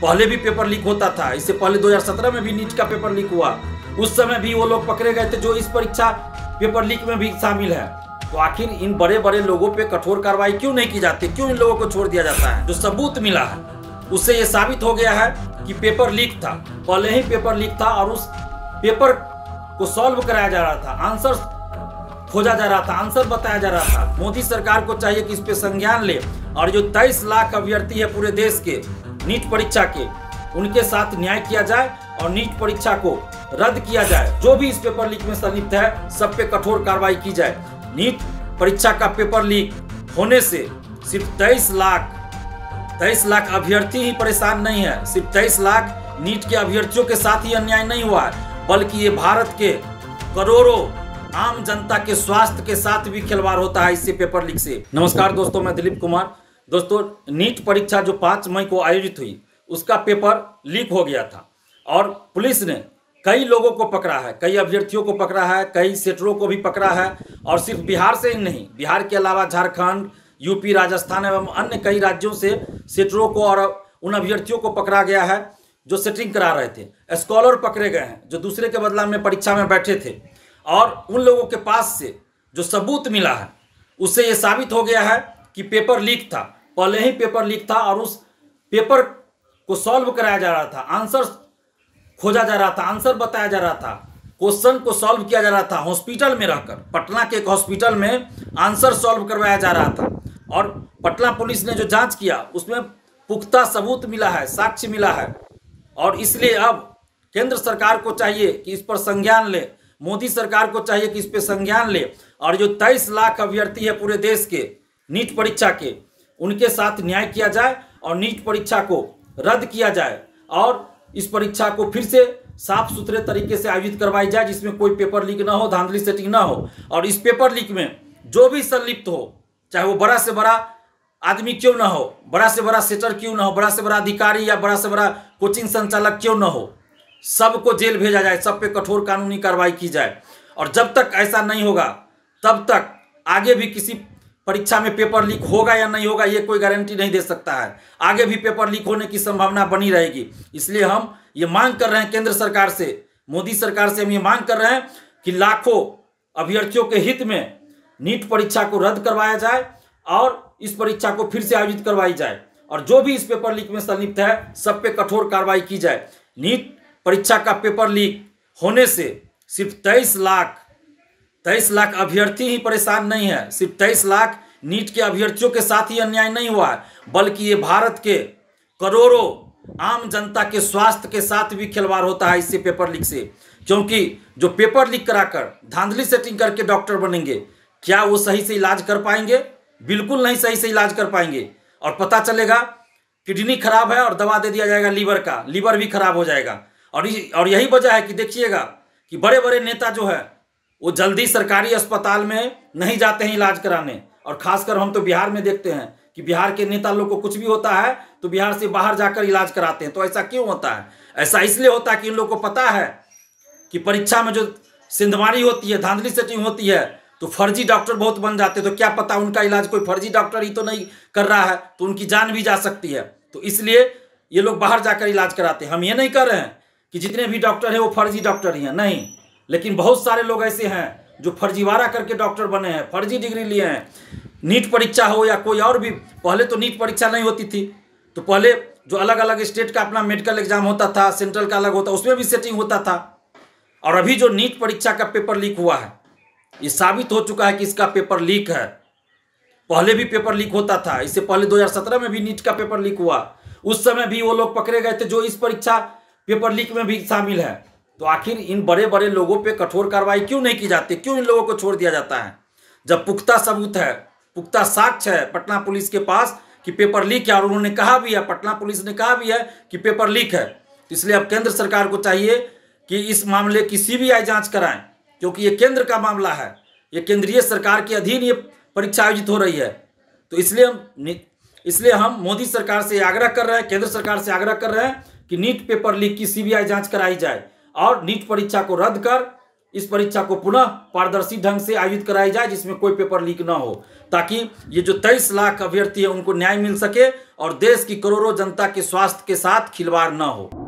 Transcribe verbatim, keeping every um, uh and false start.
पहले भी paper leak होता था। इससे पहले दो हज़ार सत्रह में भी नीट का पेपर लीक हुआ, उस समय भी वो लोग पकड़े गए थे जो इस परीक्षा पेपर लीक में भी शामिल है। तो आखिर इन बड़े बड़े लोगों पे कठोर कार्रवाई क्यों नहीं की जाती, क्यों इन लोगों को छोड़ दिया जाता है? जो सबूत मिला है उससे ये साबित हो गया है कि पेपर लीक था, पहले ही पेपर लीक था और उस पेपर को सॉल्व कराया जा रहा था, आंसर खोजा जा रहा था, आंसर बताया जा रहा था। मोदी सरकार को चाहिए कि इस पे संज्ञान ले और जो तेईस लाख अभ्यर्थी है पूरे देश के नीट परीक्षा के, उनके साथ न्याय किया जाए और नीट परीक्षा को रद्द किया जाए। जो भी इस पेपर लीक में संलिप्त है सब पे कठोर कार्रवाई की जाए। नीट परीक्षा का पेपर लीक होने से सिर्फ तेईस लाख तेईस लाख अभ्यर्थी ही परेशान नहीं है, सिर्फ तेईस लाख नीट के अभ्यर्थियों के साथ ही अन्याय नहीं हुआ है, बल्कि ये भारत के करोड़ों आम जनता के स्वास्थ्य के साथ भी खिलवाड़ होता है इससे पेपर लीक से। नमस्कार दोस्तों, मैं दिलीप कुमार। दोस्तों, नीट परीक्षा जो पाँच मई को आयोजित हुई उसका पेपर लीक हो गया था और पुलिस ने कई लोगों को पकड़ा है, कई अभ्यर्थियों को पकड़ा है, कई सेटरों को भी पकड़ा है। और सिर्फ बिहार से ही नहीं, बिहार के अलावा झारखंड, यूपी, राजस्थान एवं अन्य कई राज्यों से सेटरों को और उन अभ्यर्थियों को पकड़ा गया है जो सेटिंग करा रहे थे। स्कॉलर पकड़े गए हैं जो दूसरे के बदला में परीक्षा में बैठे थे और उन लोगों के पास से जो सबूत मिला है उससे ये साबित हो गया है कि पेपर लीक था, पहले ही पेपर लीक था और उस पेपर को सॉल्व कराया जा रहा था, आंसर खोजा जा रहा था, आंसर बताया जा रहा था, क्वेश्चन को सॉल्व किया जा रहा था। हॉस्पिटल में रहकर, पटना के एक हॉस्पिटल में आंसर सॉल्व करवाया जा रहा था और पटना पुलिस ने जो जांच किया उसमें पुख्ता सबूत मिला है, साक्ष्य मिला है। और इसलिए अब केंद्र सरकार को चाहिए कि इस पर संज्ञान ले, मोदी सरकार को चाहिए कि इस पर संज्ञान ले और जो तेईस लाख अभ्यर्थी है पूरे देश के नीट परीक्षा के, उनके साथ न्याय किया जाए और नीट परीक्षा को रद्द किया जाए और इस परीक्षा को फिर से साफ सुथरे तरीके से आयोजित करवाई जाए, जिसमें कोई पेपर लीक ना हो, धांधली सेटिंग ना हो। और इस पेपर लीक में जो भी संलिप्त हो, चाहे वो बड़ा से बड़ा आदमी क्यों ना हो, बड़ा से बड़ा सेटर क्यों ना हो, बड़ा से बड़ा अधिकारी या बड़ा से बड़ा कोचिंग संचालक क्यों ना हो, सबको जेल भेजा जाए, सब पे कठोर कानूनी कार्रवाई की जाए। और जब तक ऐसा नहीं होगा तब तक आगे भी किसी परीक्षा में पेपर लीक होगा या नहीं होगा ये कोई गारंटी नहीं दे सकता है। आगे भी पेपर लीक होने की संभावना बनी रहेगी। इसलिए हम ये मांग कर रहे हैं केंद्र सरकार से, मोदी सरकार से हम ये मांग कर रहे हैं कि लाखों अभ्यर्थियों के हित में नीट परीक्षा को रद्द करवाया जाए और इस परीक्षा को फिर से आयोजित करवाई जाए और जो भी इस पेपर लीक में संलिप्त है सब पे कठोर कार्रवाई की जाए। नीट परीक्षा का पेपर लीक होने से सिर्फ तेईस लाख तेईस लाख अभ्यर्थी ही परेशान नहीं है, सिर्फ तेईस लाख नीट के अभ्यर्थियों के साथ ही अन्याय नहीं हुआ है, बल्कि ये भारत के करोड़ों आम जनता के स्वास्थ्य के साथ भी खिलवाड़ होता है इससे पेपर लीक से। क्योंकि जो पेपर लीक कराकर धांधली सेटिंग करके डॉक्टर बनेंगे, क्या वो सही से इलाज कर पाएंगे? बिल्कुल नहीं सही से इलाज कर पाएंगे और पता चलेगा किडनी खराब है और दवा दे दिया जाएगा लीवर का, लीवर भी खराब हो जाएगा। और और यही वजह है कि देखिएगा कि बड़े बड़े नेता जो है वो जल्दी सरकारी अस्पताल में नहीं जाते हैं इलाज कराने। और खासकर हम तो बिहार में देखते हैं कि बिहार के नेता लोग को कुछ भी होता है तो बिहार से बाहर जाकर इलाज कराते हैं। तो ऐसा क्यों होता है? ऐसा इसलिए होता है कि इन लोगों को पता है कि परीक्षा में जो सिंधमारी होती है, धांधली सेटिंग होती है, तो फर्जी डॉक्टर बहुत बन जाते हैं। तो क्या पता उनका इलाज कोई फर्जी डॉक्टर ही तो नहीं कर रहा है, तो उनकी जान भी जा सकती है। तो इसलिए ये लोग बाहर जाकर इलाज कराते हैं। हम ये नहीं कर रहे हैं कि जितने भी डॉक्टर हैं वो फर्जी डॉक्टर ही हैं, नहीं, लेकिन बहुत सारे लोग ऐसे हैं जो फर्जीवाड़ा करके डॉक्टर बने हैं, फर्जी डिग्री लिए हैं। नीट परीक्षा हो या कोई और भी, पहले तो नीट परीक्षा नहीं होती थी, तो पहले जो अलग अलग स्टेट का अपना मेडिकल एग्जाम होता था, सेंट्रल का अलग होता, उसमें भी सेटिंग होता था। और अभी जो नीट परीक्षा का पेपर लीक हुआ है ये साबित हो चुका है कि इसका पेपर लीक है। पहले भी पेपर लीक होता था, इससे पहले दो हज़ार सत्रह में भी नीट का पेपर लीक हुआ, उस समय भी वो लोग पकड़े गए थे जो इस परीक्षा पेपर लीक में भी शामिल है। तो आखिर इन बड़े बड़े लोगों पे कठोर कार्रवाई क्यों नहीं की जाती, क्यों इन लोगों को छोड़ दिया जाता है? जब पुख्ता सबूत है, पुख्ता साक्ष्य है पटना पुलिस के पास कि पेपर लीक है और उन्होंने कहा भी है, पटना पुलिस ने कहा भी है कि पेपर लीक है। तो इसलिए अब केंद्र सरकार को चाहिए कि इस मामले की सीबीआई जांच कराएं, क्योंकि ये केंद्र का मामला है, ये केंद्रीय सरकार के अधीन ये परीक्षा आयोजित हो रही है। तो इसलिए हम इसलिए हम मोदी सरकार से आग्रह कर रहे हैं, केंद्र सरकार से आग्रह कर रहे हैं कि नीट पेपर लीक की सीबीआई जांच कराई जाए और नीट परीक्षा को रद्द कर इस परीक्षा को पुनः पारदर्शी ढंग से आयोजित कराई जाए, जिसमें कोई पेपर लीक ना हो, ताकि ये जो तेईस लाख अभ्यर्थी है उनको न्याय मिल सके और देश की करोड़ों जनता के स्वास्थ्य के साथ खिलवाड़ ना हो।